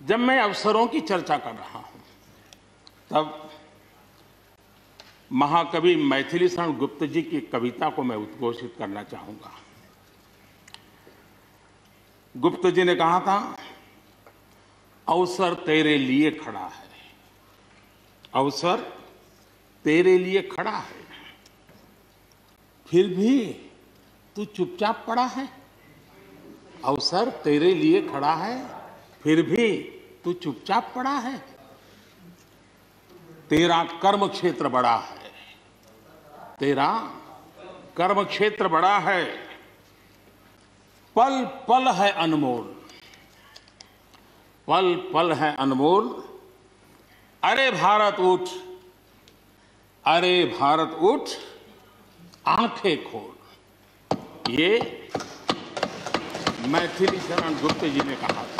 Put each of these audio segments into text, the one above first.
जब मैं अवसरों की चर्चा कर रहा हूं तब महाकवि मैथिली शरण गुप्त जी की कविता को मैं उद्घोषित करना चाहूंगा। गुप्त जी ने कहा था, अवसर तेरे लिए खड़ा है, अवसर तेरे लिए खड़ा है, फिर भी तू चुपचाप पड़ा है। अवसर तेरे लिए खड़ा है, फिर भी तू चुपचाप पड़ा है। तेरा कर्म क्षेत्र बड़ा है, तेरा कर्म क्षेत्र बड़ा है, पल पल है अनमोल, पल पल है अनमोल। अरे भारत उठ, अरे भारत उठ, आंखें खोल। ये मैथिली शरण गुप्त जी ने कहा था।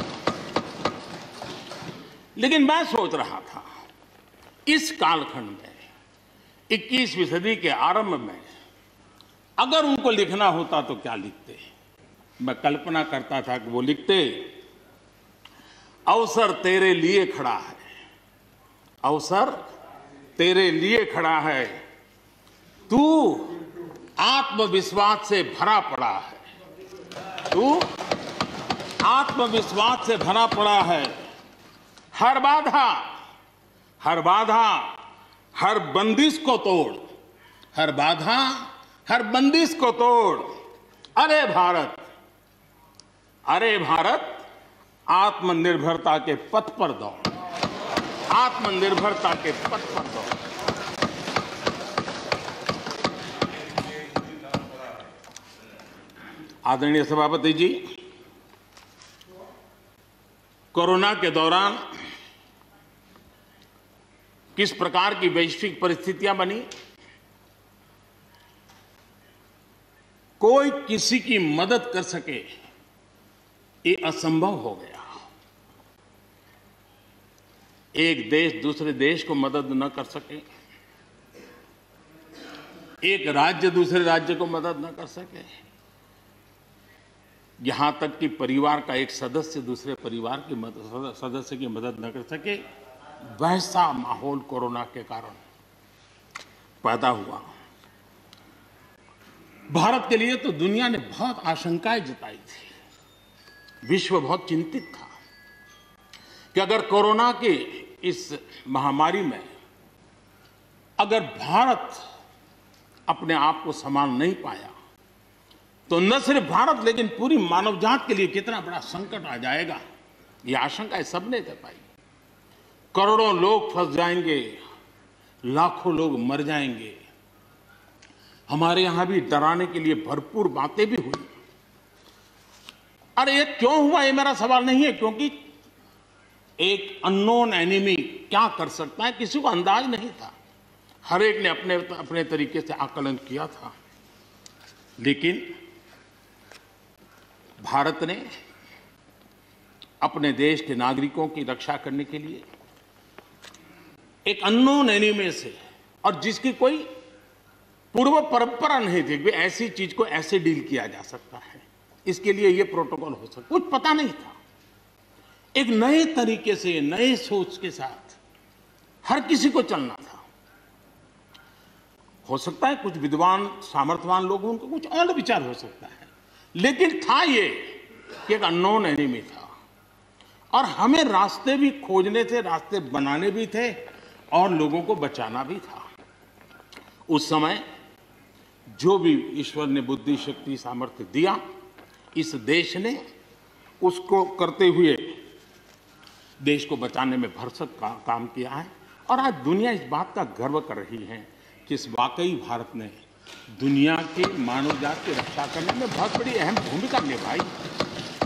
लेकिन मैं सोच रहा था, इस कालखंड में 21वीं सदी के आरंभ में अगर उनको लिखना होता तो क्या लिखते। मैं कल्पना करता था कि वो लिखते, अवसर तेरे लिए खड़ा है, अवसर तेरे लिए खड़ा है, तू आत्मविश्वास से भरा पड़ा है, तू आत्मविश्वास से भरा पड़ा है। हर बाधा, हर बाधा, हर बंदिश को तोड़, हर बाधा, हर बंदिश को तोड़। अरे भारत, अरे भारत, आत्मनिर्भरता के पथ पर दौड़, आत्मनिर्भरता के पथ पर दौड़। आदरणीय सभापति जी, कोरोना के दौरान किस प्रकार की वैश्विक परिस्थितियां बनी, कोई किसी की मदद कर सके ये असंभव हो गया। एक देश दूसरे देश को मदद न कर सके, एक राज्य दूसरे राज्य को मदद न कर सके, यहां तक कि परिवार का एक सदस्य दूसरे परिवार की सदस्य की मदद न कर सके, वैसा माहौल कोरोना के कारण पैदा हुआ। भारत के लिए तो दुनिया ने बहुत आशंकाएं जताई थी, विश्व बहुत चिंतित था कि अगर कोरोना के इस महामारी में अगर भारत अपने आप को संभाल नहीं पाया तो न सिर्फ भारत लेकिन पूरी मानव जात के लिए कितना बड़ा संकट आ जाएगा, ये आशंकाएं सबने जताई। करोड़ों लोग फंस जाएंगे, लाखों लोग मर जाएंगे। हमारे यहां भी डराने के लिए भरपूर बातें भी हुई। अरे ये क्यों हुआ, ये मेरा सवाल नहीं है, क्योंकि एक अननोन एनिमी क्या कर सकता है किसी को अंदाज नहीं था। हर एक ने अपने अपने तरीके से आकलन किया था। लेकिन भारत ने अपने देश के नागरिकों की रक्षा करने के लिए एक अननोन एनिमी से, और जिसकी कोई पूर्व परंपरा नहीं थी कि ऐसी चीज को ऐसे डील किया जा सकता है, इसके लिए ये प्रोटोकॉल हो सकता, कुछ पता नहीं था। एक नए तरीके से, नए सोच के साथ हर किसी को चलना था। हो सकता है कुछ विद्वान सामर्थ्यवान लोग, उनको कुछ और विचार हो सकता है, लेकिन था ये कि एक अननोन एनिमी था और हमें रास्ते भी खोजने थे, रास्ते बनाने भी थे और लोगों को बचाना भी था। उस समय जो भी ईश्वर ने बुद्धि, शक्ति, सामर्थ्य दिया, इस देश ने उसको करते हुए देश को बचाने में भरसक काम किया है। और आज दुनिया इस बात का गर्व कर रही है कि इस वाकई भारत ने दुनिया की मानव जात की रक्षा करने में बहुत बड़ी अहम भूमिका निभाई।